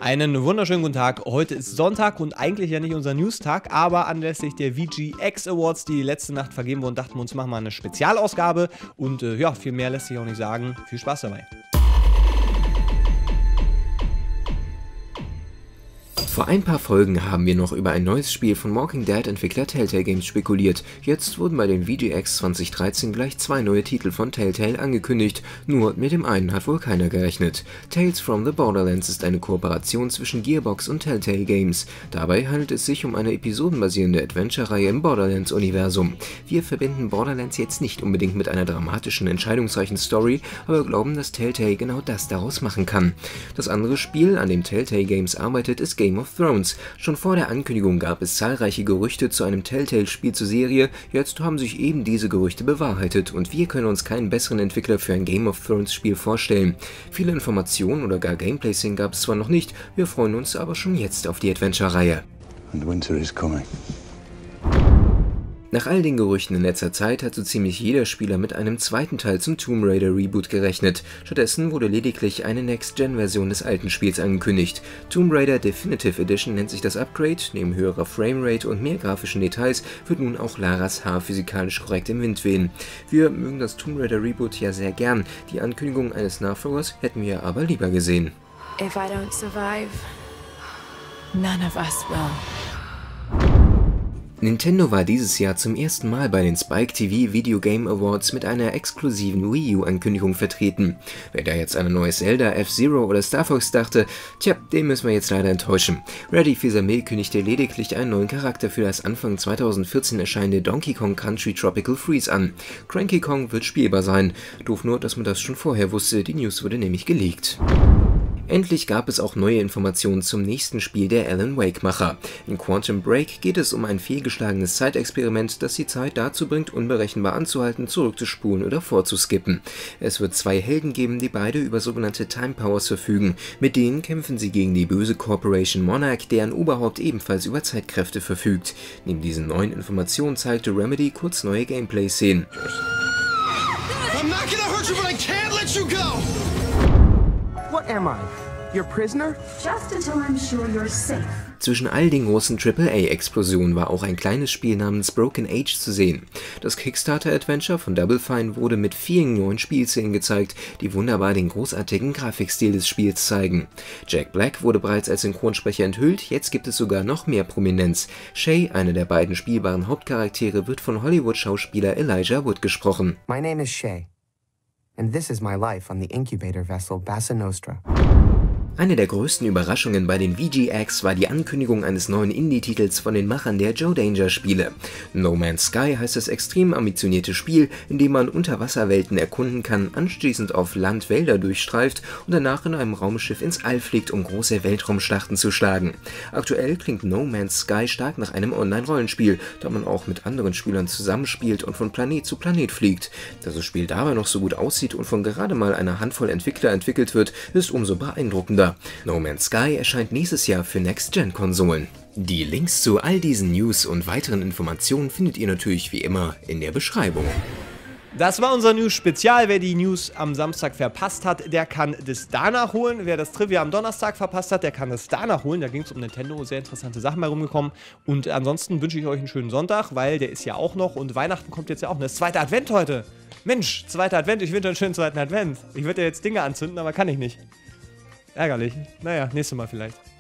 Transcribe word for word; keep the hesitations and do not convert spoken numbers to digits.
Einen wunderschönen guten Tag. Heute ist Sonntag und eigentlich ja nicht unser News-Tag, aber anlässlich der V G X Awards, die letzte Nacht vergeben wurden, dachten wir uns, machen wir eine Spezialausgabe und äh, ja, viel mehr lässt sich auch nicht sagen. Viel Spaß dabei. Vor ein paar Folgen haben wir noch über ein neues Spiel von Walking Dead-Entwickler Telltale Games spekuliert. Jetzt wurden bei den V G X zwanzig dreizehn gleich zwei neue Titel von Telltale angekündigt, nur mit dem einen hat wohl keiner gerechnet. Tales from the Borderlands ist eine Kooperation zwischen Gearbox und Telltale Games. Dabei handelt es sich um eine episodenbasierende Adventure-Reihe im Borderlands-Universum. Wir verbinden Borderlands jetzt nicht unbedingt mit einer dramatischen, entscheidungsreichen Story, aber glauben, dass Telltale genau das daraus machen kann. Das andere Spiel, an dem Telltale Games arbeitet, ist Game of Thrones. Schon vor der Ankündigung gab es zahlreiche Gerüchte zu einem Telltale-Spiel zur Serie, jetzt haben sich eben diese Gerüchte bewahrheitet und wir können uns keinen besseren Entwickler für ein Game of Thrones-Spiel vorstellen. Viele Informationen oder gar Gameplay-Szenen gab es zwar noch nicht, wir freuen uns aber schon jetzt auf die Adventure-Reihe. And winter is coming. Nach all den Gerüchten in letzter Zeit hat so ziemlich jeder Spieler mit einem zweiten Teil zum Tomb Raider Reboot gerechnet. Stattdessen wurde lediglich eine Next-Gen-Version des alten Spiels angekündigt. Tomb Raider Definitive Edition nennt sich das Upgrade. Neben höherer Framerate und mehr grafischen Details wird nun auch Laras Haar physikalisch korrekt im Wind wehen. Wir mögen das Tomb Raider Reboot ja sehr gern. Die Ankündigung eines Nachfolgers hätten wir aber lieber gesehen. If I don't survive, none of us will. Nintendo war dieses Jahr zum ersten Mal bei den Spike T V Video Game Awards mit einer exklusiven Wii U-Ankündigung vertreten. Wer da jetzt an ein neues Zelda, F-Zero oder Star Fox dachte, tja, den müssen wir jetzt leider enttäuschen. Ready Fils-Aimé kündigte lediglich einen neuen Charakter für das Anfang zweitausendvierzehn erscheinende Donkey Kong Country Tropical Freeze an. Cranky Kong wird spielbar sein. Doof nur, dass man das schon vorher wusste, die News wurde nämlich geleakt. Endlich gab es auch neue Informationen zum nächsten Spiel der Alan Wake-Macher. In Quantum Break geht es um ein fehlgeschlagenes Zeitexperiment, das die Zeit dazu bringt, unberechenbar anzuhalten, zurückzuspulen oder vorzuskippen. Es wird zwei Helden geben, die beide über sogenannte Time Powers verfügen. Mit denen kämpfen sie gegen die böse Corporation Monarch, deren Oberhaupt ebenfalls über Zeitkräfte verfügt. Neben diesen neuen Informationen zeigte Remedy kurz neue Gameplay-Szenen. I'm not gonna hurt you, but I can't let you go! What am I? Your prisoner? Just until I'm sure you're safe. Zwischen all den großen Triple A-Explosionen war auch ein kleines Spiel namens Broken Age zu sehen. Das Kickstarter-Adventure von Double Fine wurde mit vielen neuen Spielszenen gezeigt, die wunderbar den großartigen Grafikstil des Spiels zeigen. Jack Black wurde bereits als Synchronsprecher enthüllt, jetzt gibt es sogar noch mehr Prominenz. Shay, einer der beiden spielbaren Hauptcharaktere, wird von Hollywood-Schauspieler Elijah Wood gesprochen. My name is Shay, and this is my life on the incubator vessel Bassa Nostra. Eine der größten Überraschungen bei den V G X war die Ankündigung eines neuen Indie-Titels von den Machern der Joe Danger-Spiele. No Man's Sky heißt das extrem ambitionierte Spiel, in dem man Unterwasserwelten erkunden kann, anschließend auf Land Wälder durchstreift und danach in einem Raumschiff ins All fliegt, um große Weltraumschlachten zu schlagen. Aktuell klingt No Man's Sky stark nach einem Online-Rollenspiel, da man auch mit anderen Spielern zusammenspielt und von Planet zu Planet fliegt. Dass das Spiel dabei noch so gut aussieht und von gerade mal einer Handvoll Entwickler entwickelt wird, ist umso beeindruckender. No Man's Sky erscheint nächstes Jahr für Next-Gen-Konsolen. Die Links zu all diesen News und weiteren Informationen findet ihr natürlich wie immer in der Beschreibung. Das war unser News-Spezial. Wer die News am Samstag verpasst hat, der kann das danach holen. Wer das Trivia am Donnerstag verpasst hat, der kann das danach holen. Da ging es um Nintendo, sehr interessante Sachen bei rumgekommen. Und ansonsten wünsche ich euch einen schönen Sonntag, weil der ist ja auch noch und Weihnachten kommt jetzt ja auch. Das zweite Advent heute. Mensch, zweiter Advent, ich wünsche einen schönen zweiten Advent. Ich würde ja jetzt Dinge anzünden, aber kann ich nicht. Ärgerlich. Naja, nächstes Mal vielleicht.